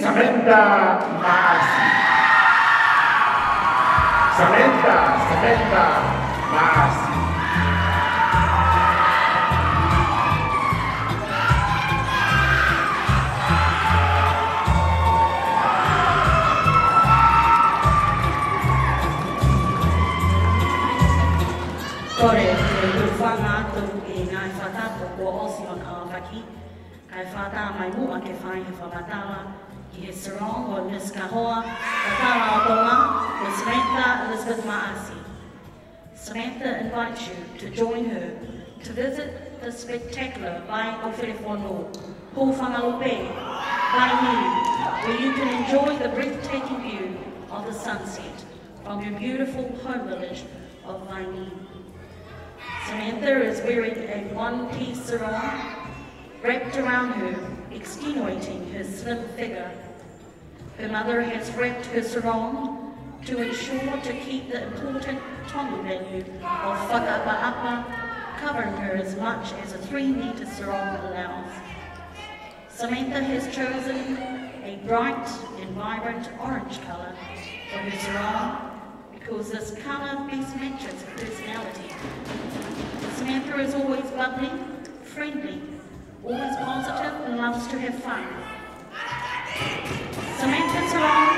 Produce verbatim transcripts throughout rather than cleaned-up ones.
Samantha Maasi. Samantha, Samantha Maasi. Kore, e uwhanga tu e ngai whatapo ko Osion a Whaki, kai whata mai mua ke whai he whamatala, ki he Sarong o Miss Kahoa, Katala o Tonga, o Samantha Elizabeth Maasi. Samantha invites you to join her to visit the spectacular Vai o Whirewhono, Ho Whangalupe, Vai where you can enjoy the breathtaking view of the sunset from your beautiful home village of Vai. Samantha is wearing a one-piece sarong wrapped around her, extenuating her slim figure. Her mother has wrapped her sarong to ensure to keep the important tongu value of whakapa'apa, covering her as much as a three-metre sarong allows. Samantha has chosen a bright and vibrant orange colour for her sarong, because this colour best matches her personality. Samantha is always bubbly, friendly, always positive and loves to have fun. Samantha's sarong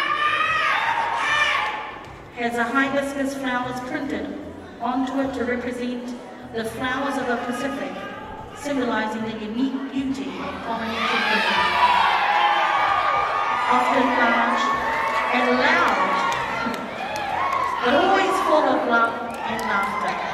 has a hibiscus flowers printed onto it to represent the flowers of the Pacific, symbolising the unique beauty of Polynesian living. Often large and loud, but always full of love and laughter.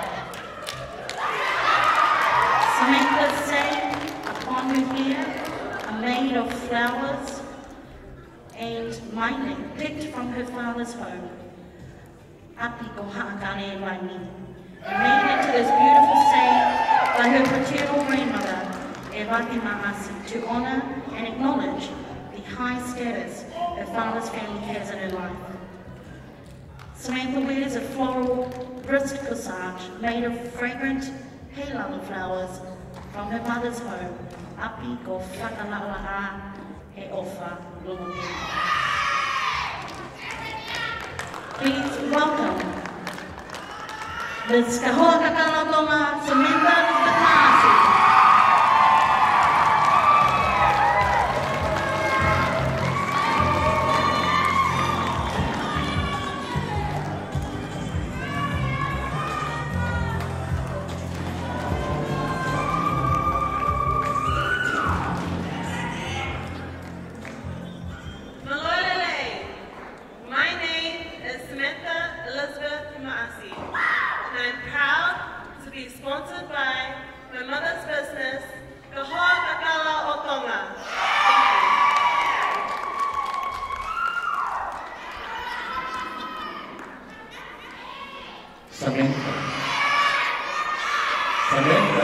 Samantha's saying upon her hair are made of flowers and mining picked from her father's home. Api ko ha'akane wani. And made into this beautiful saying by her paternal grandmother, Ewaki Maasi, to honour and acknowledge the high status her father's family has in her life. Samantha wears a floral wrist corsage made of fragrant heilangi flowers from her mother's home, Api ko whakalala'a he ofa lumi. Please welcome Miss Kahoa Kakalatonga, Samantha Elizabeth Maasi. Samantha. Samantha.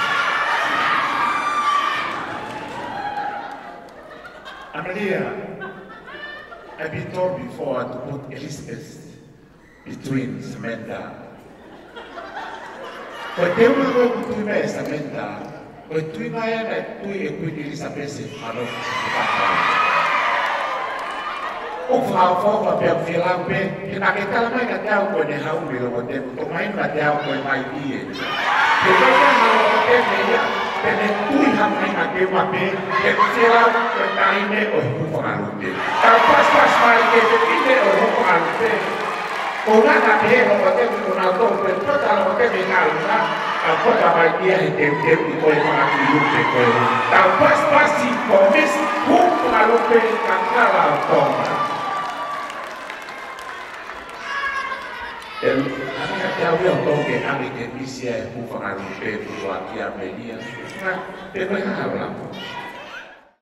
Amelia, I've been told before to put Elizabeth between Samantha. But they will go to me, Samantha, but to my and to a quick Elizabeth, Maro. Of how far the Philam Bay, and I can tell my cat when they have me over them to mind my doubt when I be. The way how then they do have my game up here, and fill out the time or who for a look. Our first first my get the video or who for a look. Una here over them to now go with total of them in Alma, and put up idea and them get the way for a look. Our first passing for Miss who for a look and Clara. El anga tau yo toke anga ke isia e hufa ngaru pe tu aki a melia. Na, te koe nga habla.